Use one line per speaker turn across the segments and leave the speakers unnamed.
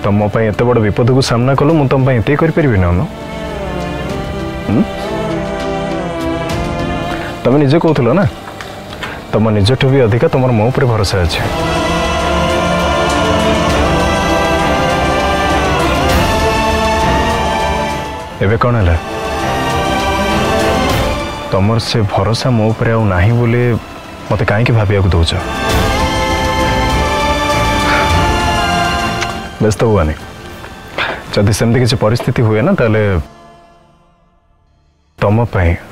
तुम मो एत बड़ विपद को सामना कल मुझे तुम ये करी ना अनु तुम निजे कहूल ना तुम निजठू भी अधिका तुम मो पर भरोसा अच्छे एबे कौन है तुमर से भरोसा मो पर आउ नहीं बोले मत कहीं भाविया दौच व्यस्त हुआनी जदि सेमती किसी परिस्थिति हुए ना ताले तुम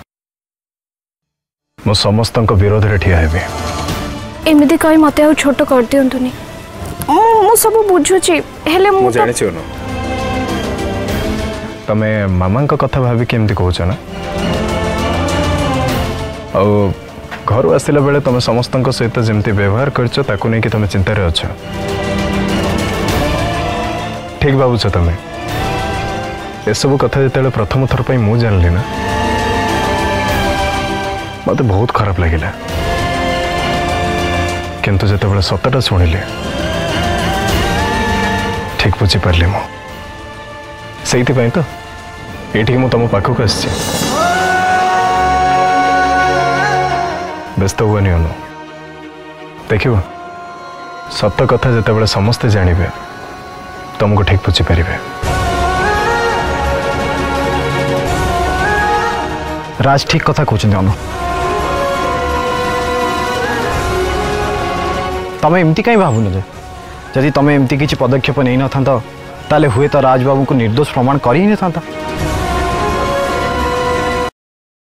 मो समस्त विरोध रे ठिया हेबे
एमिति कहि मते आ छोट कर दियंतुनी मो सब बुझुची हेले मो
जानि छी न तमे मामा का कथा भाबी केमति कहउछ ना आ घर आसिला बेले तमे समस्त सहित जेमति व्यवहार करछ ताकू नै कि तमे चिंता रे अछ ठीक भाबुछ तमे ए सब कथा जेतेले प्रथम थर पई मु जानली ना मत बहुत खराब लगिला किंतु जते बड़े सतटा शुणिले ठीक बुझी पारे मो से तो ये मु तुम पाखक आसी व्यस्त हुआ अनु देख सत कथा जिते बड़े समस्ते जानवे तुमको ठीक बुझी पारे
राज ठीक कथा कहते अनु तमें एमती कहीं भावुन जे जदि तमें एमती किसी पदक्षेप नहीं न था ताले हुए तो राजबाबू को निर्दोष प्रमाण कर ही नहीं था।